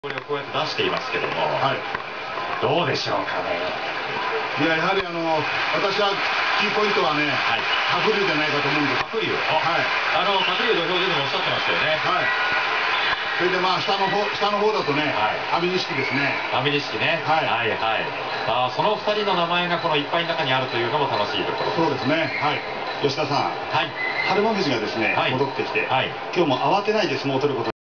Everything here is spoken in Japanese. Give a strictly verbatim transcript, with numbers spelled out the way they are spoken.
これをこうやって出していますけども、はい、どうでしょうかね。 いや、やはりあの私はキーポイントはね、はい、白龍じゃないかと思うんです。 白龍、はい、あの白龍土俵でもおっしゃってましたよね。はい。 それでまあ下の方下の方だとね、阿炎錦ですね。 阿炎錦ね。はいはいはい。あ、そのふたりの名前がこのいっぱいの中にあるというのも楽しいところ。 そうですね。はい。吉田さん。はい。日馬富士がですね、戻ってきて、今日も慌てないで相撲を取ること。